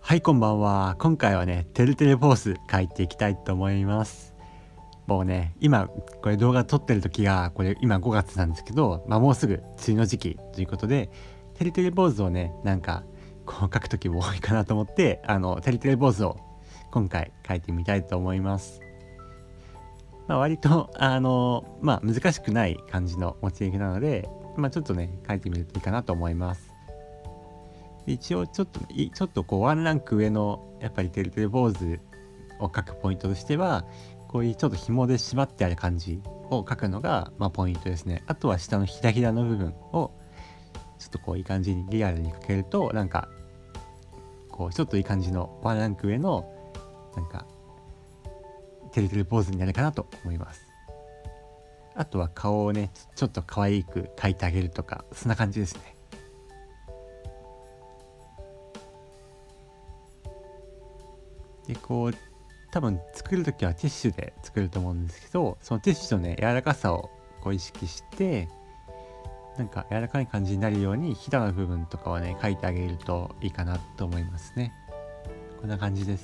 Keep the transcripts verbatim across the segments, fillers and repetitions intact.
はい、こんばんは。今回はね、てるてるポーズ書いていきたいと思います。もうね、今、これ動画撮ってる時が、これ今ごがつなんですけど、まあもうすぐ梅雨の時期ということで、てるてるポーズをね、なんか、こう書く時も多いかなと思って、あの、てるてるポーズを今回書いてみたいと思います。まあ割と、あの、まあ難しくない感じのモチーフなので、まあちょっとね、書いてみるといいかなと思います。一応ちょっとちょっとこうワンランク上のやっぱりてるてる坊主を描くポイントとしては、こういうちょっと紐で縛ってある感じを描くのがまあポイントですね。あとは下のひらひらの部分をちょっとこういい感じにリアルに描けると、なんかこうちょっといい感じのワンランク上のなんかてるてる坊主になるかなと思います。あとは顔をねちょっと可愛く描いてあげるとか、そんな感じですね。でこう多分作る時はティッシュで作ると思うんですけど、そのティッシュのね柔らかさをこう意識して、なんか柔らかい感じになるようにひだの部分とかはね描いてあげるといいかなと思いますね。こんな感じです。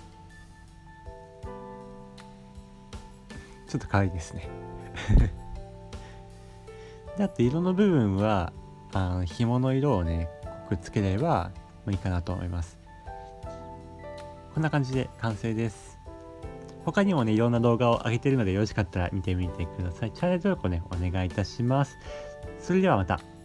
ちょっと可愛いですね。であと色の部分はあの紐の色をね濃くつければいいかなと思います。こんな感じで完成です。他にもねいろんな動画を上げてるので、よろしかったら見てみてください。チャンネル登録をねお願いいたします。それではまた。